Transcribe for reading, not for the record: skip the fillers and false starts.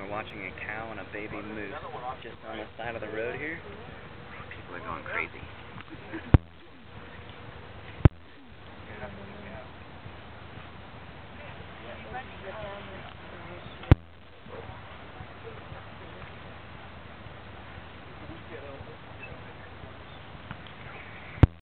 We're watching a cow and a baby moose just on the side of the road here. People are going crazy.